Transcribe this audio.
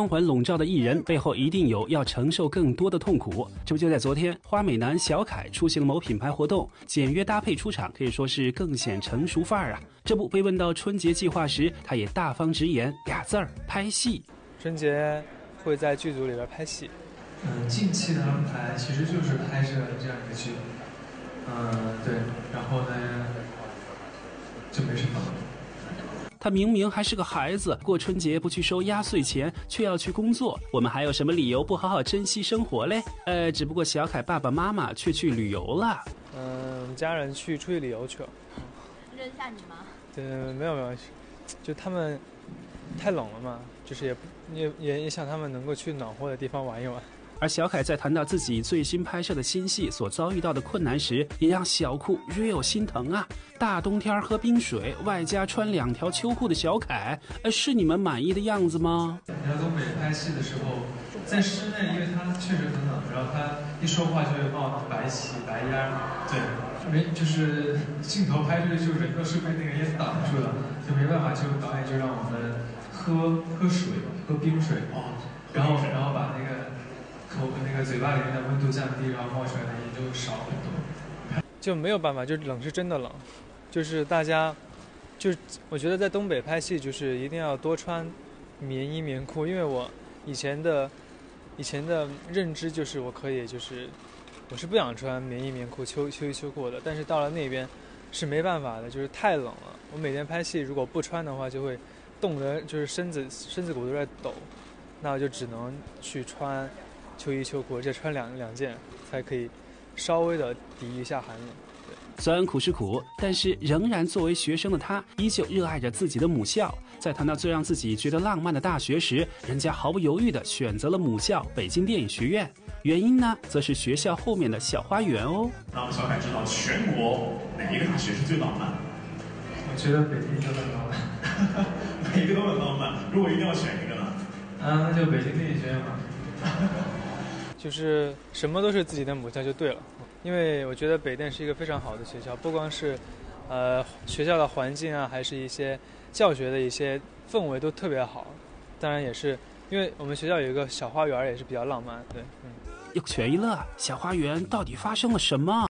光环笼罩的艺人背后一定有要承受更多的痛苦。这不就在昨天，花美男小凯出席了某品牌活动，简约搭配出场，可以说是更显成熟范儿啊。这不被问到春节计划时，他也大方直言俩字儿：拍戏。 春节会在剧组里边拍戏。 近期的安排其实就是拍摄这样一个剧。对，然后呢，就没什么。 他明明还是个孩子，过春节不去收压岁钱，却要去工作。我们还有什么理由不好好珍惜生活嘞？只不过小凯爸爸妈妈却去旅游了。 我们家人出去旅游去了。 扔下你吗？ 对，没有，就他们太冷了嘛，就是也想他们能够去暖和的地方玩一玩。 而小凯在谈到自己最新拍摄的新戏所遭遇到的困难时，也让小酷 real 心疼啊！大冬天喝冰水，外加穿2条秋裤的小凯，是你们满意的样子吗？ 来东北拍戏的时候，在室内，因为他确实很冷，然后他一说话就会冒白气、白烟，对，就是镜头拍出去就人都是被那个烟挡住了，就没办法，就导演就让我们喝水，喝冰水，然后把那个嘴巴里面的温度降低，然后冒出来的烟就少很多。 就没有办法，就冷是真的冷，就是大家，就是我觉得在东北拍戏就是一定要多穿棉衣棉裤，因为我以前的认知就是我是不想穿棉衣棉裤、秋衣秋裤的，但是到了那边是没办法的，就是太冷了。我每天拍戏如果不穿的话，就会冻得就是身子骨都在抖，那我就只能去穿秋衣秋裤，而且穿两件才可以稍微的抵御一下寒冷。 虽然苦是苦，但是仍然作为学生的他，依旧热爱着自己的母校。在谈到最让自己觉得浪漫的大学时，人家毫不犹豫地选择了母校北京电影学院。原因呢，则是学校后面的小花园哦。 那我们小凯知道全国哪一个大学是最浪漫？ 我觉得北京都很浪漫， 每一个都很浪漫。如果一定要选一个呢？ 那就北京电影学院吧。 就是什么都是自己的母校就对了，因为我觉得北电是一个非常好的学校，不光是学校的环境啊，还是一些教学的一些氛围都特别好。当然也是因为我们学校有一个小花园，也是比较浪漫。对， 又全一乐，小花园到底发生了什么？